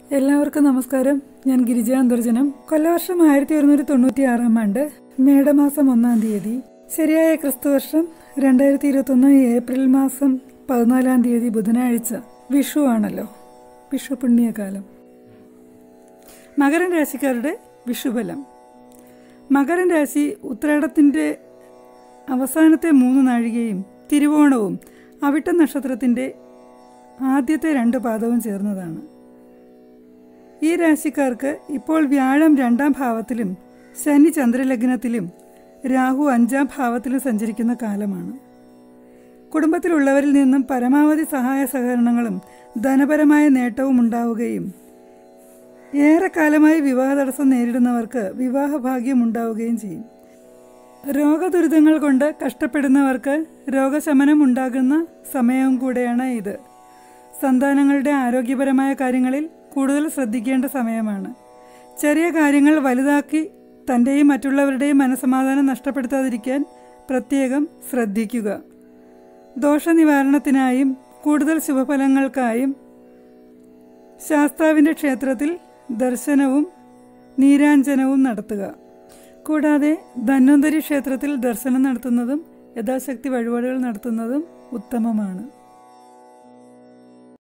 എല്ലാവർക്കും നമസ്കാരം. ഞാൻ ഗിരിജ അന്തർജനം. കൊല്ലവർഷം 1196 ആണ്ട് മേടമാസം 1-ാം തീയതി, ശരിയായ ക്രിസ്തുവർഷം 2021 ഏപ്രിൽ മാസം 14-ാം തീയതി ബുധനാഴ്ച, വിഷു ആണല്ലോ. വിഷു പുണ്യകാലം. മകരൻ രാശിക്കാരുടെ വിഷുബലം. മകരൻ രാശി ഉത്രാടത്തിൻ്റെ അവസാനത്തെ 3 നാഴികയും തിരുവോണവും അവിട്ട നക്ഷത്രത്തിൻ്റെ ആദ്യത്തെ 2 പാദവും ചേർന്നതാണ്. ഈ രാശിക്കാർക്ക് ഇപ്പോൾ വ്യാഴം 2-ാം ഭാവത്തിലും ശനി ചന്ദ്രലഗ്നത്തിലും രാഹു 5-ാം ഭാവത്തിലും സഞ്ചരിക്കുന്ന കാലമാണ്. കുടുംബത്തിലുള്ളവരിൽ നിന്നും പരമാവധി സഹായ സഹകരണങ്ങളും ധനപരമായ നേട്ടവും ഉണ്ടാവുകയും ഏറെക്കാലമായി വിവാഹ തടസ്സം നേരിടുന്നവർക്ക് വിവാഹഭാഗ്യം ഉണ്ടാവുകയും ചെയ്യും. രോഗദുരിതങ്ങൾ കൊണ്ട് കഷ്ടപ്പെടുന്നവർക്ക് രോഗശമനം ഉണ്ടാകുന്ന സമയവും കൂടെയാണ് ഇത്. സന്താനങ്ങളുടെ ആരോഗ്യപരമായ കാര്യങ്ങളിൽ കൂടുതൽ ശ്രദ്ധിക്കേണ്ട സമയമാണ്. ചെറിയ കാര്യങ്ങൾ വലുതാക്കി തൻ്റെയും മറ്റുള്ളവരുടെയും മനസ്സമാധാനം നഷ്ടപ്പെടുത്താതിരിക്കാൻ പ്രത്യേകം ശ്രദ്ധിക്കുക. ദോഷനിവാരണത്തിനായും കൂടുതൽ ശുഭഫലങ്ങൾക്കായും ശാസ്താവിൻ്റെ ക്ഷേത്രത്തിൽ ദർശനവും നീരാഞ്ജനവും നടത്തുക. കൂടാതെ ധന്വന്തരി ക്ഷേത്രത്തിൽ ദർശനം നടത്തുന്നതും യഥാശക്തി വഴിപാടുകൾ നടത്തുന്നതും ഉത്തമമാണ്.